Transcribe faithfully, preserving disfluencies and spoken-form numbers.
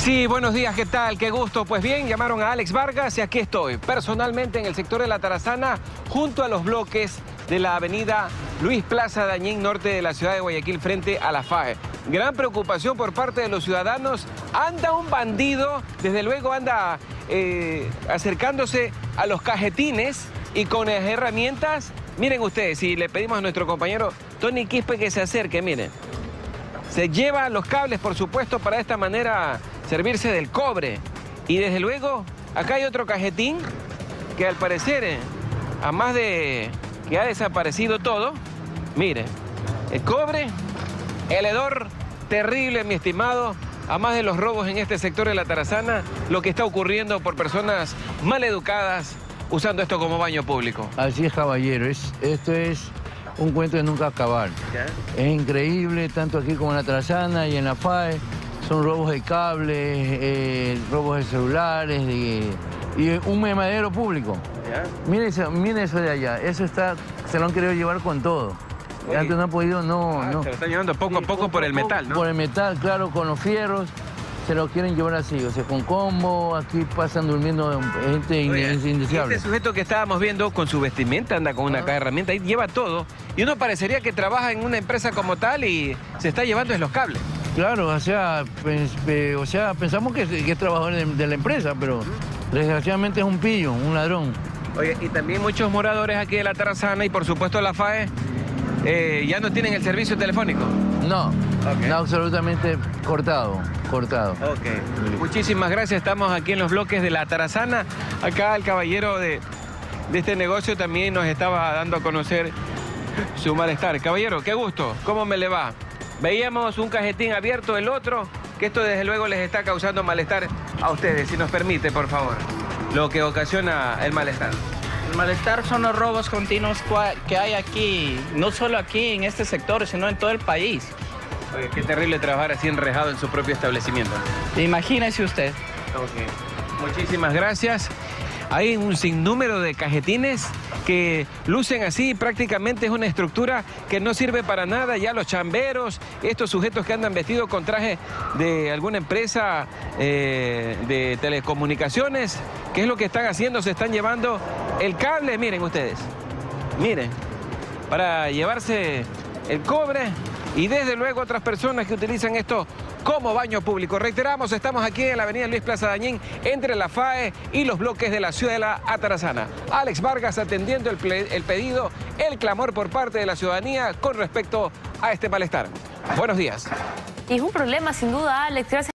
Sí, buenos días, ¿qué tal? Qué gusto. Pues bien, llamaron a Alex Vargas y aquí estoy, personalmente en el sector de La Tarazana, junto a los bloques de la avenida Luis Plaza Dañín, norte de la ciudad de Guayaquil, frente a la FAE. Gran preocupación por parte de los ciudadanos. Anda un bandido, desde luego anda eh, acercándose a los cajetines y con las herramientas. Miren ustedes, si le pedimos a nuestro compañero Tony Quispe que se acerque, miren. Se lleva los cables, por supuesto, para de esta manera servirse del cobre. Y desde luego, acá hay otro cajetín que al parecer, eh, a más de que ha desaparecido todo, mire, el cobre, el hedor terrible, mi estimado, a más de los robos en este sector de La Tarazana, lo que está ocurriendo por personas mal educadas usando esto como baño público. Así es, caballero, es, esto es un cuento de nunca acabar. ¿Ya? Es increíble, tanto aquí como en La Tarazana y en la FAE, son robos de cables, eh, robos de celulares de, y un memadero público. ¿Ya? Miren eso, miren eso de allá, eso está, se lo han querido llevar con todo. Oye. Antes no han podido, no, ah, no. Se lo están llevando poco a sí, poco, poco por el poco, metal, ¿no? Por el metal, claro, con los fierros. Se lo quieren llevar así, o sea, con combo, aquí pasan durmiendo gente indeseable. Este sujeto que estábamos viendo con su vestimenta, anda con una ah. caja de herramientas, ahí lleva todo. Y uno parecería que trabaja en una empresa como tal y se está llevando en los cables. Claro, o sea, pens, eh, o sea pensamos que, que es trabajador de, de la empresa, pero desgraciadamente es un pillo, un ladrón. Oye, y también muchos moradores aquí de La Tarazana y por supuesto la FAE eh, ya no tienen el servicio telefónico. No, okay. No, absolutamente cortado, cortado. Okay. Muchísimas gracias, estamos aquí en los bloques de La Tarazana. Acá el caballero de, de este negocio también nos estaba dando a conocer su malestar. Caballero, qué gusto, ¿cómo me le va? Veíamos un cajetín abierto, el otro, que esto desde luego les está causando malestar a ustedes, si nos permite, por favor, lo que ocasiona el malestar. El malestar son los robos continuos que hay aquí, no solo aquí en este sector, sino en todo el país. Oye, qué terrible trabajar así enrejado en su propio establecimiento. Imagínese usted. Okay. Muchísimas gracias. Hay un sinnúmero de cajetines que lucen así, prácticamente es una estructura que no sirve para nada. Ya los chamberos, estos sujetos que andan vestidos con traje de alguna empresa eh, de telecomunicaciones, ¿qué es lo que están haciendo? Se están llevando el cable, miren ustedes, miren, para llevarse el cobre y desde luego otras personas que utilizan esto como baño público. Reiteramos, estamos aquí en la avenida Luis Plaza Dañín, entre la FAE y los bloques de la ciudad de La Tarazana. Alex Vargas atendiendo el, el pedido, el clamor por parte de la ciudadanía con respecto a este malestar. Buenos días. Y es un problema, sin duda, Alex. Gracias.